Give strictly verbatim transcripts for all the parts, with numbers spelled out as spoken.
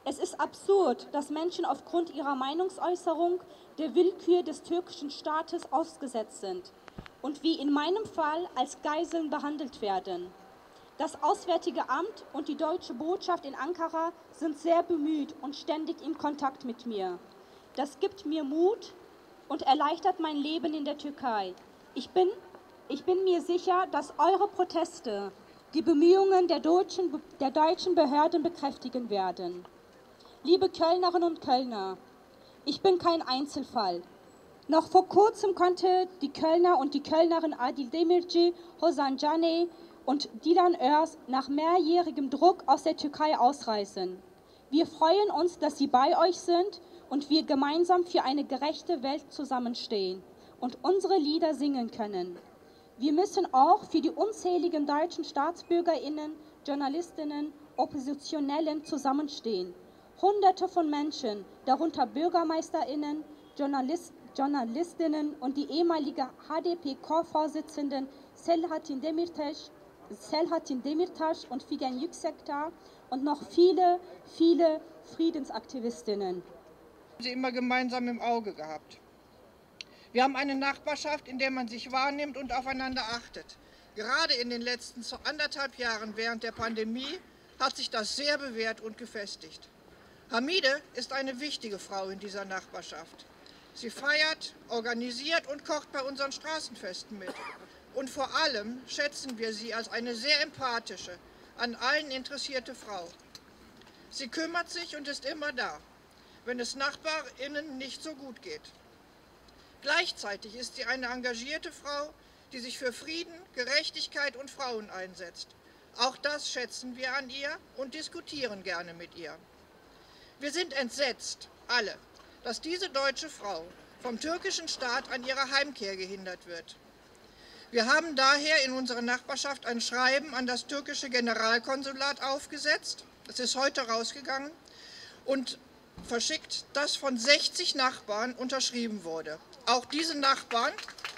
Es ist absurd, dass Menschen aufgrund ihrer Meinungsäußerung der Willkür des türkischen Staates ausgesetzt sind und wie in meinem Fall als Geiseln behandelt werden. Das Auswärtige Amt und die deutsche Botschaft in Ankara sind sehr bemüht und ständig in Kontakt mit mir. Das gibt mir Mut und erleichtert mein Leben in der Türkei. Ich bin, ich bin mir sicher, dass eure Proteste die Bemühungen der deutschen, der deutschen Behörden bekräftigen werden. Liebe Kölnerinnen und Kölner, ich bin kein Einzelfall. Noch vor kurzem konnte die Kölner und die Kölnerin Adil Demirci, Hosan Caney und Dilan Örs nach mehrjährigem Druck aus der Türkei ausreisen. Wir freuen uns, dass sie bei euch sind und wir gemeinsam für eine gerechte Welt zusammenstehen und unsere Lieder singen können. Wir müssen auch für die unzähligen deutschen StaatsbürgerInnen, JournalistInnen, Oppositionellen zusammenstehen. Hunderte von Menschen, darunter BürgermeisterInnen, Journalist, Journalistinnen und die ehemalige H D P-Chorvorsitzenden Selahattin Demirtaş, Selahattin Demirtaş und Figen Yüksekdağ und noch viele, viele Friedensaktivistinnen. Sie immer gemeinsam im Auge gehabt. Wir haben eine Nachbarschaft, in der man sich wahrnimmt und aufeinander achtet. Gerade in den letzten anderthalb Jahren während der Pandemie hat sich das sehr bewährt und gefestigt. Hamide ist eine wichtige Frau in dieser Nachbarschaft. Sie feiert, organisiert und kocht bei unseren Straßenfesten mit. Und vor allem schätzen wir sie als eine sehr empathische, an allen interessierte Frau. Sie kümmert sich und ist immer da, wenn es NachbarInnen nicht so gut geht. Gleichzeitig ist sie eine engagierte Frau, die sich für Frieden, Gerechtigkeit und Frauen einsetzt. Auch das schätzen wir an ihr und diskutieren gerne mit ihr. Wir sind entsetzt, alle, dass diese deutsche Frau vom türkischen Staat an ihrer Heimkehr gehindert wird. Wir haben daher in unserer Nachbarschaft ein Schreiben an das türkische Generalkonsulat aufgesetzt, das ist heute rausgegangen, und verschickt, das von sechzig Nachbarn unterschrieben wurde. Auch diese Nachbarn,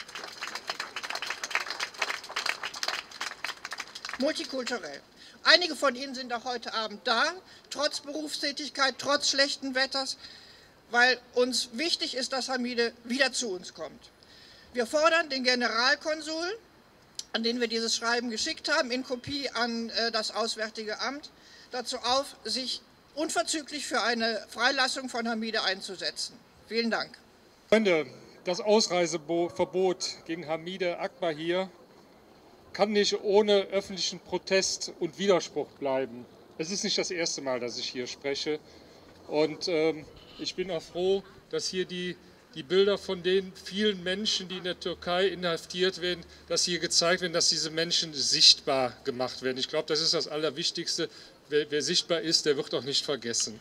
multikulturell. Einige von Ihnen sind auch heute Abend da, trotz Berufstätigkeit, trotz schlechten Wetters, weil uns wichtig ist, dass Hamide wieder zu uns kommt. Wir fordern den Generalkonsul, an den wir dieses Schreiben geschickt haben, in Kopie an äh, das Auswärtige Amt, dazu auf, sich unverzüglich für eine Freilassung von Hamide einzusetzen. Vielen Dank. Freunde, das Ausreiseverbot gegen Hamide Akbahir kann nicht ohne öffentlichen Protest und Widerspruch bleiben. Es ist nicht das erste Mal, dass ich hier spreche. Und ähm, ich bin auch froh, dass hier die, die Bilder von den vielen Menschen, die in der Türkei inhaftiert werden, dass hier gezeigt werden, dass diese Menschen sichtbar gemacht werden. Ich glaube, das ist das Allerwichtigste. Wer, wer sichtbar ist, der wird auch nicht vergessen.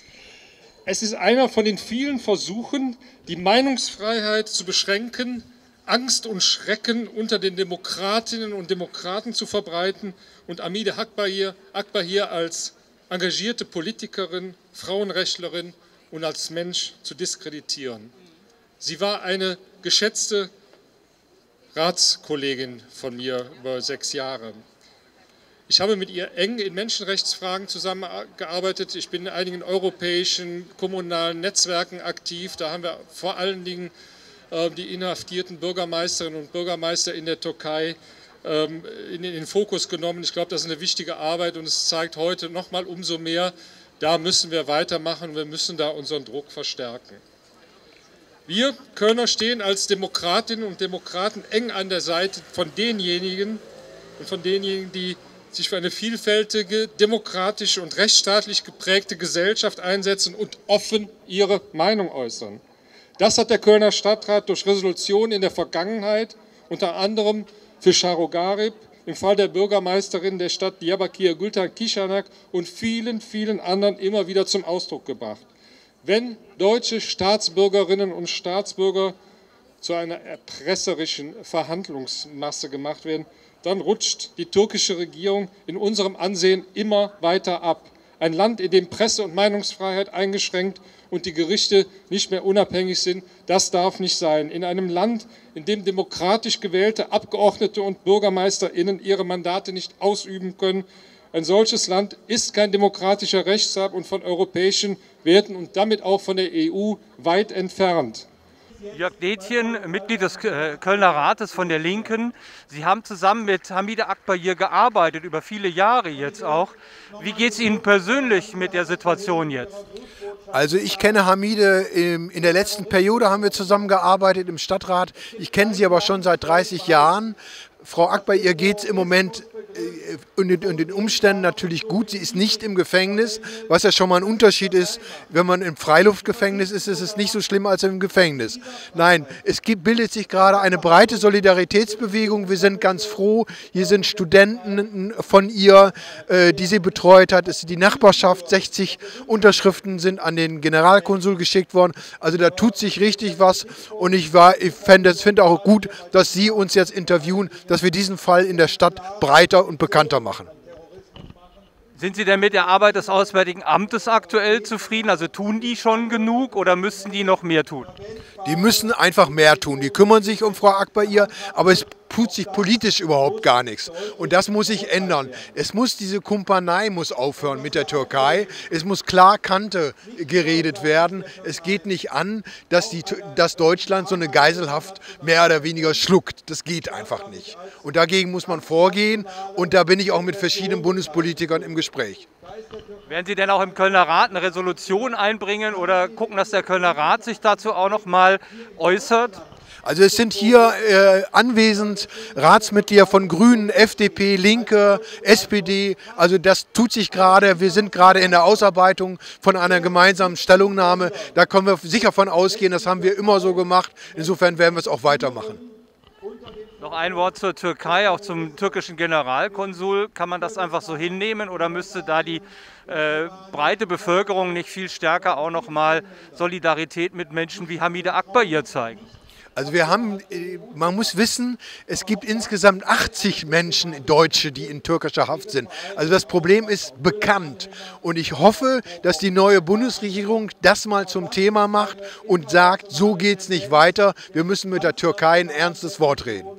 Es ist einer von den vielen Versuchen, die Meinungsfreiheit zu beschränken, Angst und Schrecken unter den Demokratinnen und Demokraten zu verbreiten und Hamide Akbahir, Akbahir als engagierte Politikerin, Frauenrechtlerin und als Mensch zu diskreditieren. Sie war eine geschätzte Ratskollegin von mir über sechs Jahre. Ich habe mit ihr eng in Menschenrechtsfragen zusammengearbeitet. Ich bin in einigen europäischen kommunalen Netzwerken aktiv. Da haben wir vor allen Dingen die inhaftierten Bürgermeisterinnen und Bürgermeister in der Türkei in den Fokus genommen. Ich glaube, das ist eine wichtige Arbeit und es zeigt heute noch mal umso mehr, da müssen wir weitermachen, wir müssen da unseren Druck verstärken. Wir Kölner stehen als Demokratinnen und Demokraten eng an der Seite von denjenigen und von denjenigen, die sich für eine vielfältige, demokratische und rechtsstaatlich geprägte Gesellschaft einsetzen und offen ihre Meinung äußern. Das hat der Kölner Stadtrat durch Resolutionen in der Vergangenheit, unter anderem für Şaro Garip, im Fall der Bürgermeisterin der Stadt Diyarbakir Gülten Kişanak und vielen, vielen anderen immer wieder zum Ausdruck gebracht. Wenn deutsche Staatsbürgerinnen und Staatsbürger zu einer erpresserischen Verhandlungsmasse gemacht werden, dann rutscht die türkische Regierung in unserem Ansehen immer weiter ab. Ein Land, in dem Presse- und Meinungsfreiheit eingeschränkt und die Gerichte nicht mehr unabhängig sind, das darf nicht sein. In einem Land, in dem demokratisch gewählte Abgeordnete und BürgermeisterInnen ihre Mandate nicht ausüben können Ein solches Land ist kein demokratischer Rechtsstaat und von europäischen Werten und damit auch von der E U weit entfernt. Jörg Detjen, Mitglied des Kölner Rates von der Linken. Sie haben zusammen mit Hamida Akbair gearbeitet, über viele Jahre jetzt auch. Wie geht es Ihnen persönlich mit der Situation jetzt? Also ich kenne Hamide, in der letzten Periode haben wir zusammengearbeitet im Stadtrat. Ich kenne sie aber schon seit dreißig Jahren. Frau Akbair geht es im Moment in den Umständen natürlich gut. Sie ist nicht im Gefängnis, was ja schon mal ein Unterschied ist. Wenn man im Freiluftgefängnis ist, ist es nicht so schlimm als im Gefängnis. Nein, es gibt, bildet sich gerade eine breite Solidaritätsbewegung. Wir sind ganz froh. Hier sind Studenten von ihr, die sie betreut hat. Es ist die Nachbarschaft. sechzig Unterschriften sind an den Generalkonsul geschickt worden. Also da tut sich richtig was. Und ich, ich finde find auch gut, dass Sie uns jetzt interviewen, dass wir diesen Fall in der Stadt breiter und bekannter machen. Sind Sie denn mit der Arbeit des Auswärtigen Amtes aktuell zufrieden? Also tun die schon genug oder müssten die noch mehr tun? Die müssen einfach mehr tun. Die kümmern sich um Frau Akbair, aber es tut sich politisch überhaupt gar nichts. Und das muss sich ändern. Es muss diese Kumpanei muss aufhören mit der Türkei. Es muss klar Kante geredet werden. Es geht nicht an, dass, die, dass Deutschland so eine Geiselhaft mehr oder weniger schluckt. Das geht einfach nicht. Und dagegen muss man vorgehen. Und da bin ich auch mit verschiedenen Bundespolitikern im Gespräch. Werden Sie denn auch im Kölner Rat eine Resolution einbringen oder gucken, dass der Kölner Rat sich dazu auch noch mal äußert? Also es sind hier äh, anwesend Ratsmitglieder von Grünen, F D P, Linke, S P D. Also das tut sich gerade. Wir sind gerade in der Ausarbeitung von einer gemeinsamen Stellungnahme. Da können wir sicher von ausgehen, das haben wir immer so gemacht. Insofern werden wir es auch weitermachen. Noch ein Wort zur Türkei, auch zum türkischen Generalkonsul. Kann man das einfach so hinnehmen oder müsste da die äh, breite Bevölkerung nicht viel stärker auch noch mal Solidarität mit Menschen wie Hamida Akbair zeigen? Also wir haben, man muss wissen, es gibt insgesamt achtzig Menschen, Deutsche, die in türkischer Haft sind. Also das Problem ist bekannt. Und ich hoffe, dass die neue Bundesregierung das mal zum Thema macht und sagt, so geht es nicht weiter. Wir müssen mit der Türkei ein ernstes Wort reden.